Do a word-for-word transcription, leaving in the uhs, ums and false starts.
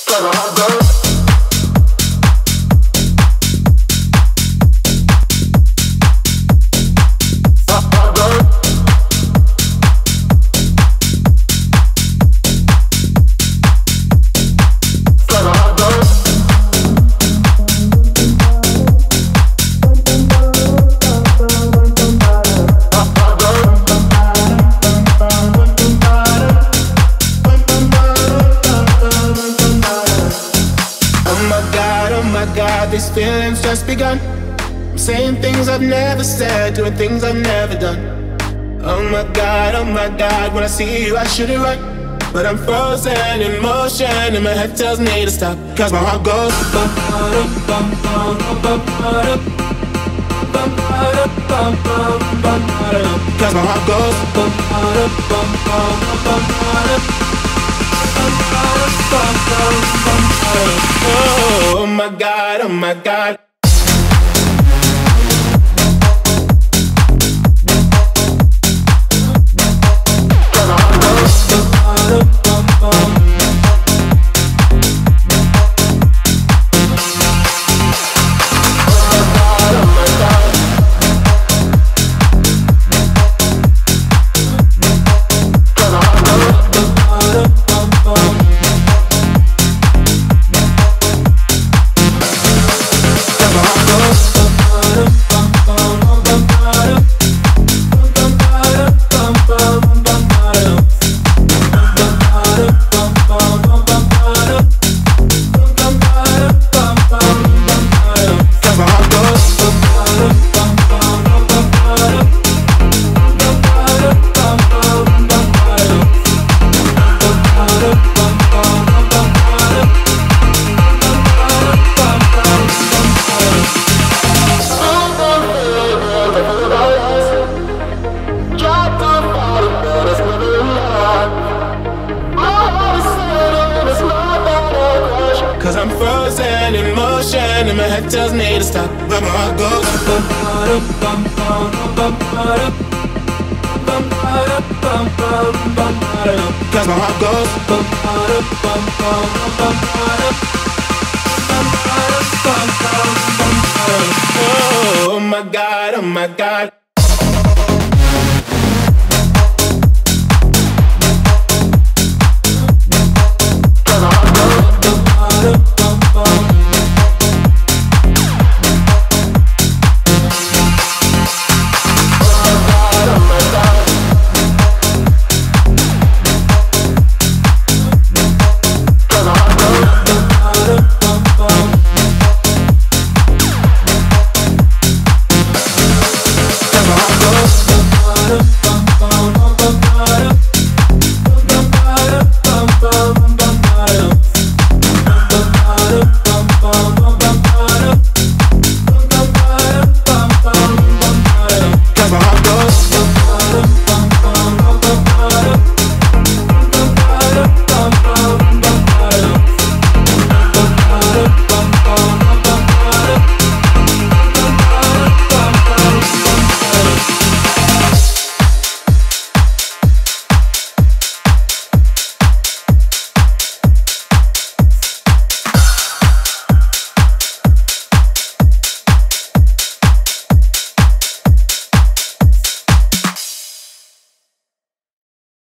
These feelings just begun. I'm saying things I've never said, doing things I've never done. Oh my God, oh my God, when I see you I should it right, but I'm frozen in motion and my head tells me to stop. Cause my heart goes bum, bum, bum, bum, bum, bum, bum, bum, bum, bum. Cause my heart goes bum, bum, bum, bum, bum, bum. Oh my God, oh my God. Cause I'm frozen in motion and my head tells me to stop, but my heart goes bum, bum, bum, bum, bum, bum, bum. Cause my heart goes bum, bum, bum, bum, bum, bum, bum. Oh my God, oh my God.